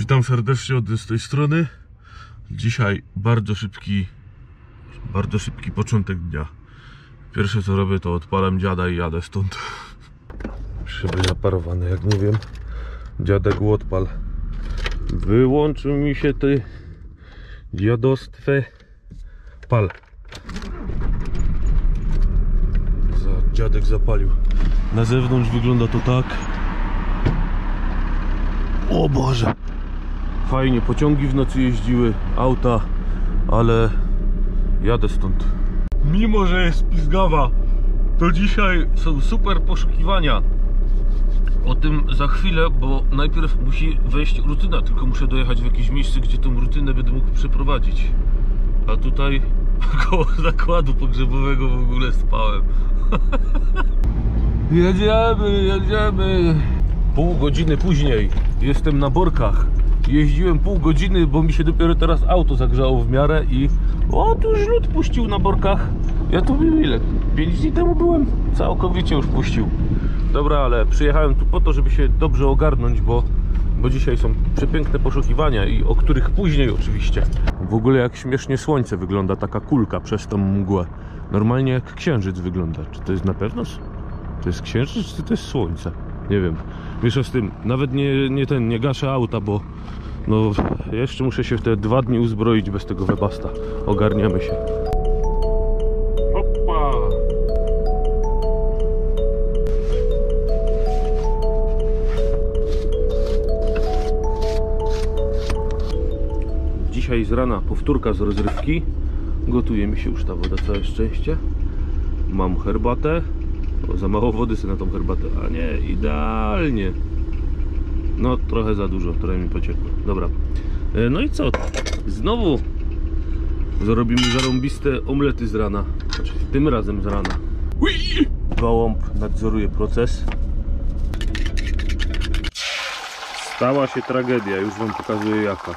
Witam serdecznie z tej strony. Dzisiaj bardzo szybki początek dnia. Pierwsze co robię, to odpalam dziada i jadę stąd. Szyby zaparowane, jak nie wiem. Dziadek odpal. Wyłączył mi się ty dziadostwę. Pal. Dziadek zapalił. Na zewnątrz wygląda to tak. O Boże! Fajnie, pociągi w nocy jeździły, auta, ale jadę stąd. Mimo że jest pizgawa, to dzisiaj są super poszukiwania. O tym za chwilę, bo najpierw musi wejść rutyna, tylko muszę dojechać w jakieś miejsce, gdzie tą rutynę będę mógł przeprowadzić. A tutaj koło zakładu pogrzebowego w ogóle spałem. Jedziemy. Pół godziny później jestem na Borkach. Jeździłem pół godziny, bo mi się dopiero teraz auto zagrzało w miarę i o, tu już lód puścił na Borkach. Ja tu ile? 5 dni temu byłem. Całkowicie już puścił. Dobra, ale przyjechałem tu po to, żeby się dobrze ogarnąć, bo dzisiaj są przepiękne poszukiwania i o których później oczywiście. W ogóle jak śmiesznie słońce wygląda, taka kulka przez tą mgłę. Normalnie jak księżyc wygląda. Czy to jest na pewno? To jest księżyc, czy to jest słońce? Nie wiem. Wiesz, z tym nawet nie gaszę auta, bo no jeszcze muszę się w te 2 dni uzbroić bez tego webasta. Ogarniamy się. Hoppa! Dzisiaj z rana powtórka z rozrywki. Gotuje mi się już ta woda, całe szczęście. Mam herbatę. O, za mało wody sobie na tą herbatę, a nie, idealnie. No trochę za dużo, trochę mi pociekło. Dobra, no i co? Znowu zrobimy zarąbiste omlety z rana. Znaczy tym razem z rana. Gołąb nadzoruje proces. Stała się tragedia, już wam pokazuję jaka.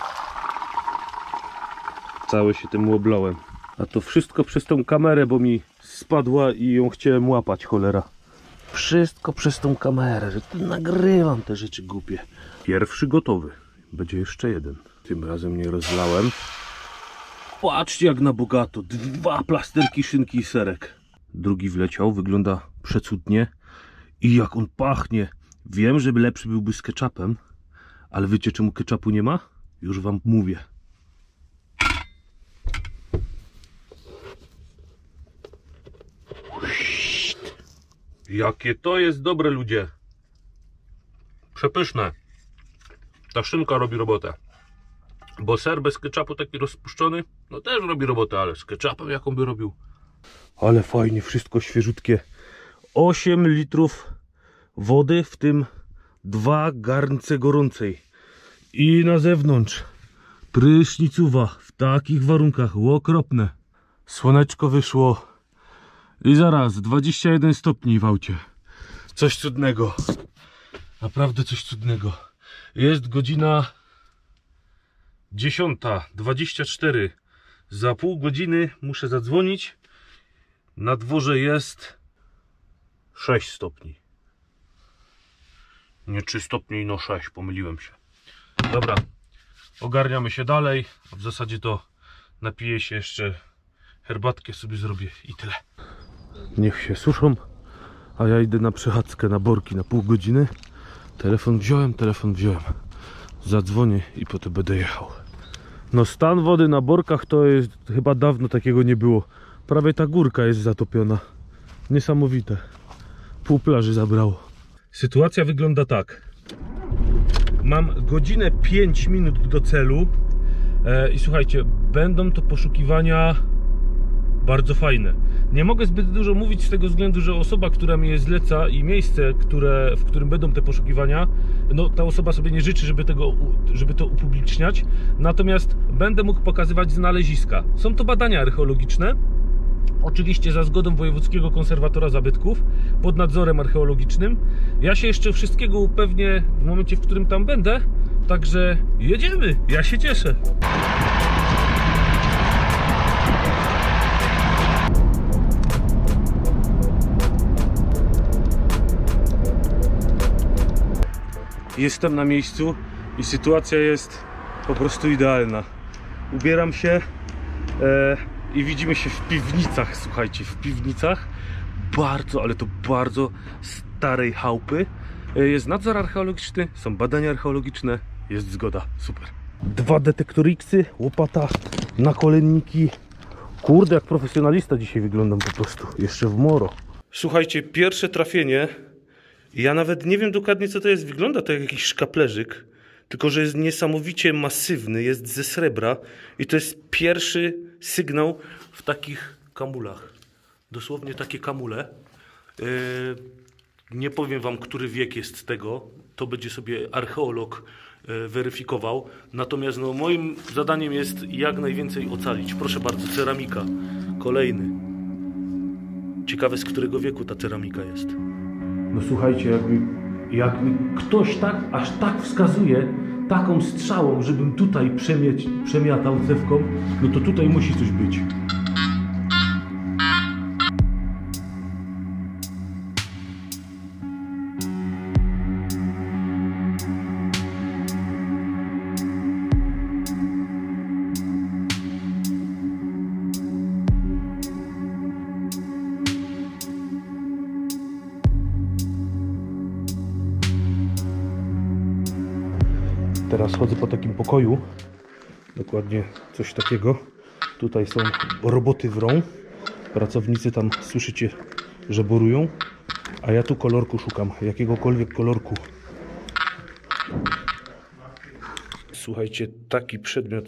Cały się tym łoblałem. A to wszystko przez tą kamerę, bo mi spadła i ją chciałem łapać, cholera. Wszystko przez tą kamerę, że tu nagrywam te rzeczy głupie. Pierwszy gotowy. Będzie jeszcze jeden. Tym razem nie rozlałem. Patrzcie jak na bogato. 2 plasterki szynki i serek. Drugi wleciał, wygląda przecudnie. I jak on pachnie. Wiem, że lepszy byłby z ketchupem. Ale wiecie czemu ketchupu nie ma? Już wam mówię. Jakie to jest dobre, ludzie. Przepyszne. Ta szynka robi robotę. Bo ser bez ketchupu taki rozpuszczony, no też robi robotę, ale z ketchupem jaką by robił. Ale fajnie, wszystko świeżutkie. 8 litrów wody, w tym 2 garnce gorącej. I na zewnątrz prysznicowa w takich warunkach, okropne. Słoneczko wyszło. I zaraz 21 stopni w aucie. Coś cudnego. Naprawdę coś cudnego. Jest godzina 10:24. Za pół godziny muszę zadzwonić. Na dworze jest 6 stopni. Nie 3 stopnie, no 6, pomyliłem się. Dobra, ogarniamy się dalej. W zasadzie to napiję się jeszcze, herbatkę sobie zrobię i tyle. Niech się suszą, a ja idę na przechadzkę na Borki na pół godziny. Telefon wziąłem. Zadzwonię i potem będę jechał. No stan wody na Borkach to jest, chyba dawno takiego nie było. Prawie ta górka jest zatopiona. Niesamowite. Pół plaży zabrało. Sytuacja wygląda tak. Mam godzinę 5 minut do celu. I słuchajcie, będą to poszukiwania bardzo fajne. Nie mogę zbyt dużo mówić z tego względu, że osoba, która mi je zleca i miejsce, w którym będą te poszukiwania, no ta osoba sobie nie życzy, żeby to upubliczniać. Natomiast będę mógł pokazywać znaleziska. Są to badania archeologiczne. Oczywiście za zgodą Wojewódzkiego Konserwatora Zabytków, pod nadzorem archeologicznym. Ja się jeszcze wszystkiego upewnię w momencie, w którym tam będę. Także jedziemy, ja się cieszę. Jestem na miejscu. i sytuacja jest po prostu idealna. Ubieram się i widzimy się w piwnicach, słuchajcie, w piwnicach bardzo, ale to bardzo starej chałupy. Jest nadzór archeologiczny, są badania archeologiczne, jest zgoda, super. 2 detektory X-y, łopata, nakolenniki. Kurde, jak profesjonalista dzisiaj wyglądam po prostu, jeszcze w moro. Słuchajcie, pierwsze trafienie. Ja nawet nie wiem dokładnie, co to jest. Wygląda to jak jakiś szkaplerzyk, tylko że jest niesamowicie masywny, jest ze srebra i to jest pierwszy sygnał w takich kamulach. Dosłownie takie kamule. Nie powiem wam, który wiek jest tego. To będzie sobie archeolog weryfikował. Natomiast no, moim zadaniem jest jak najwięcej ocalić. Proszę bardzo, ceramika. Kolejny. Ciekawe, z którego wieku ta ceramika jest. No słuchajcie, jakby ktoś tak, aż tak wskazuje taką strzałą, żebym tutaj przemiatał cewką, no to tutaj musi coś być. Teraz chodzę po takim pokoju, dokładnie coś takiego. Tutaj są roboty wrą, pracownicy tam, słyszycie, że borują, a ja tu kolorku szukam, jakiegokolwiek kolorku. Słuchajcie, taki przedmiot,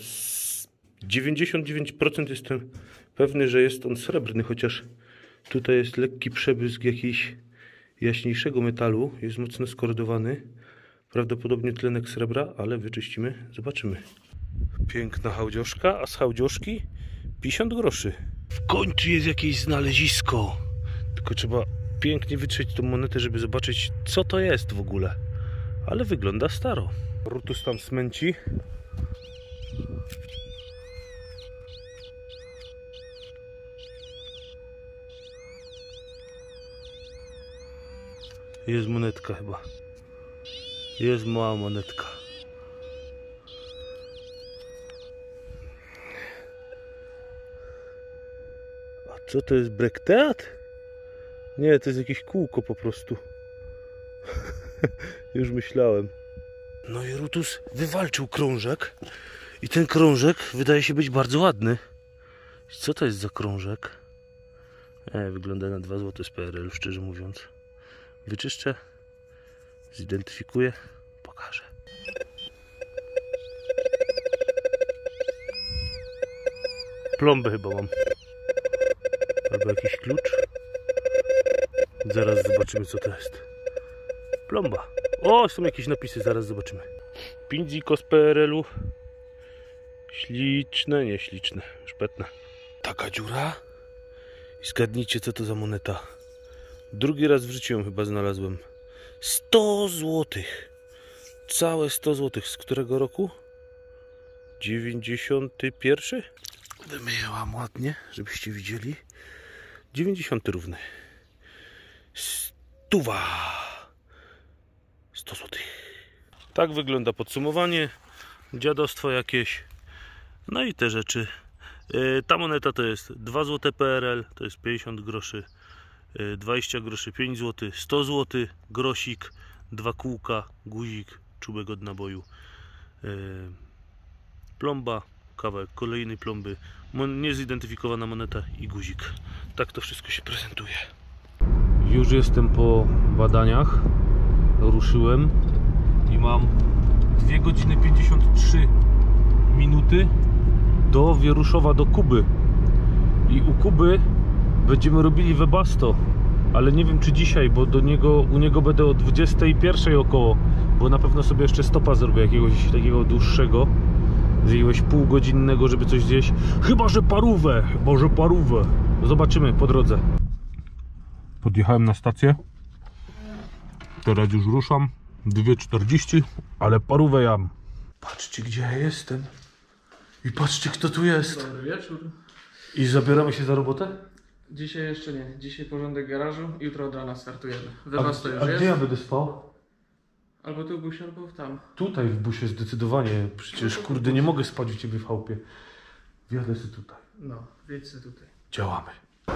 99% jestem pewny, że jest on srebrny, chociaż tutaj jest lekki przebłysk jakiejś jaśniejszego metalu, jest mocno skorodowany. Prawdopodobnie tlenek srebra, ale wyczyścimy, zobaczymy. Piękna hałdzioszka, a z hałdzioszki 50 groszy. W końcu jest jakieś znalezisko. Tylko trzeba pięknie wytrzeć tą monetę, żeby zobaczyć, co to jest w ogóle. Ale wygląda staro. Rutus tam smęci. Jest monetka chyba. Jest mała monetka. A co to jest, brekteat? Nie, to jest jakieś kółko po prostu. Już myślałem. No i Rutus wywalczył krążek. I ten krążek wydaje się być bardzo ładny. Co to jest za krążek? Wygląda na 2 zł z PRL, szczerze mówiąc. Wyczyszczę. Zidentyfikuję, pokażę. Plombę chyba mam. Albo jakiś klucz. Zaraz zobaczymy, co to jest. Plomba. O, są jakieś napisy, zaraz zobaczymy. Pindziko z PRL-u. Śliczne, nieśliczne, szpetne. Taka dziura. I zgadnijcie, co to za moneta. Drugi raz w życiu ją chyba znalazłem. 100 zł. Całe 100 zł. Z którego roku? 91? Wymyjałam ładnie, żebyście widzieli. 90 równy. 100. 100 zł. Tak wygląda podsumowanie. Dziadostwo jakieś. No i te rzeczy. Ta moneta to jest 2 zł PRL, to jest 50 groszy. 20 groszy, 5 zł, 100 zł, grosik, 2 kółka, guzik, czubek od naboju, plomba, kawałek kolejnej plomby, niezidentyfikowana moneta i guzik. Tak to wszystko się prezentuje. Już jestem po badaniach, ruszyłem i mam 2 godziny 53 minuty do Wieruszowa, do Kuby. I u Kuby będziemy robili webasto, ale nie wiem czy dzisiaj, bo u niego będę o 21 około, bo na pewno sobie jeszcze stopa zrobię jakiegoś takiego dłuższego, z jakiegoś półgodzinnego, żeby coś zjeść. Chyba że parówę. Zobaczymy po drodze. Podjechałem na stację. Teraz już ruszam. 2:40, ale parówę jam. Patrzcie, gdzie ja jestem. I patrzcie, kto tu jest. Dobry wieczór. I zabieramy się za robotę? Dzisiaj jeszcze nie. Dzisiaj porządek garażu, jutro od rana startujemy. Webasto już a jest. gdzie ja będę spał? Albo tu w busie, albo tam. Tutaj w busie zdecydowanie. Przecież kurde nie mogę spać u ciebie w chałupie. Wjadę sobie tutaj. No, wiecie tutaj. Działamy.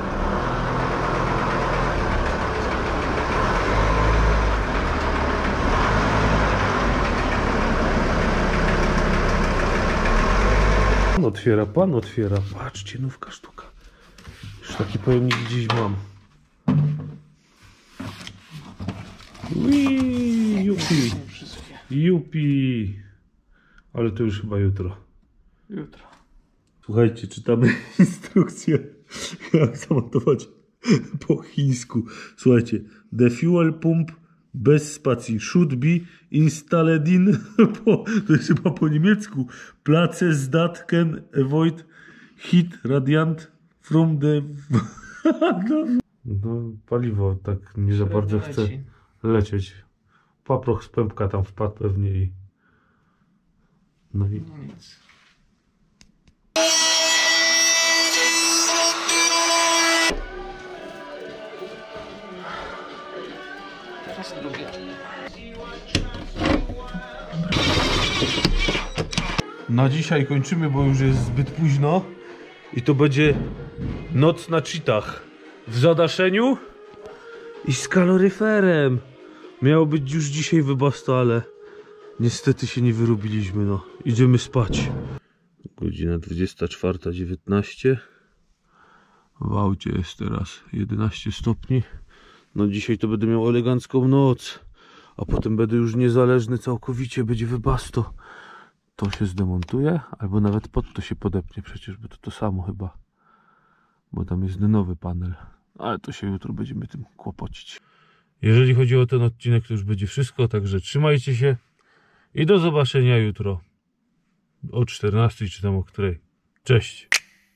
Pan otwiera. Patrzcie, nówka sztuka. Już taki pojemnik gdzieś mam. Uii, jupi. Jupi. Ale to już chyba jutro. Jutro. Słuchajcie, czytamy instrukcję, jak zamontować po chińsku. Słuchajcie, the fuel pump bez spacji should be installed in, to jest chyba po niemiecku, places that can avoid heat radiant from the... No, paliwo tak nie za bardzo chce lecieć. Paproch z pępka tam wpadł pewnie i... No i... No nic. Teraz drugie. Na dzisiaj kończymy, bo już jest zbyt późno i to będzie noc na cheatach w zadaszeniu i z kaloryferem. Miało być już dzisiaj wybasto, ale niestety się nie wyrobiliśmy. No, idziemy spać. Godzina 24:19. W aucie jest teraz 11 stopni. No dzisiaj to będę miał elegancką noc, a potem będę już niezależny całkowicie, będzie wybasto. To się zdemontuje, albo nawet pod to się podepnie przecież, bo to samo chyba. Bo tam jest nowy panel. Ale to się jutro będziemy tym kłopocić. Jeżeli chodzi o ten odcinek, to już będzie wszystko, także trzymajcie się i do zobaczenia jutro o 14 czy tam o której. Cześć!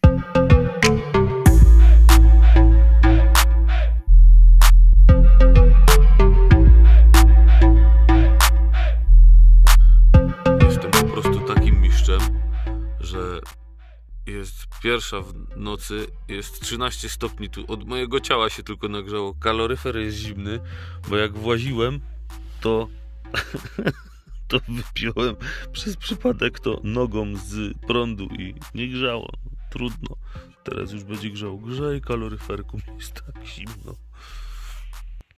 Że jest pierwsza w nocy, jest 13 stopni, tu od mojego ciała się tylko nagrzało, kaloryfer jest zimny, bo jak właziłem, to to wypiąłem przez przypadek to nogą z prądu i nie grzało, trudno, teraz już będzie grzało, grzej kaloryferku, jest tak zimno.